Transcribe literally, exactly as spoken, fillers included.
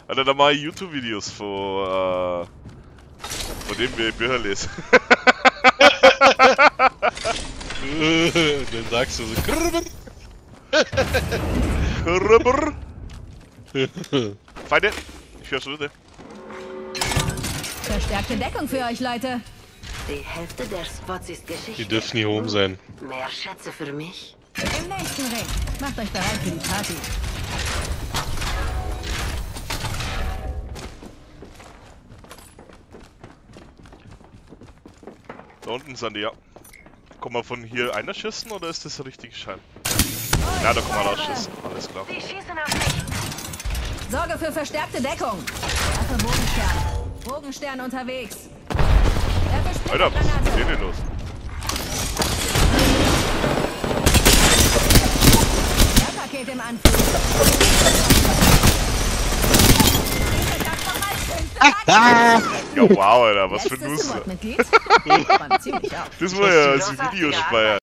Alter, da mache ich YouTube-Videos von, äh, von dem wir Bücher lesen. Dann sagst du so Krrrr. Krrrr. Feinde! Ich höre Schritte. Verstärkte Deckung für euch, Leute. Die Hälfte der Spots ist Geschichte. Die dürfen hier oben sein. Mehr Schätze für mich? Im nächsten Ring. Macht euch bereit für die Party. Da unten sind die, ja. Kann man von hier einer schießen oder ist das der richtige Schein? Ja, da kann man rausschießen. Alles klar. Die schießen auf mich. Sorge für verstärkte Deckung. Waffe Bogenstern. Bogenstern unterwegs. Werfe Alter, was ist Splittergranate. denn hier los? Paket im Anflug. Ja, wow, Alter, was für ein Letztes Nusser. Supportmitglied? Räumt ziemlich auf. Das war ja als Video speichern.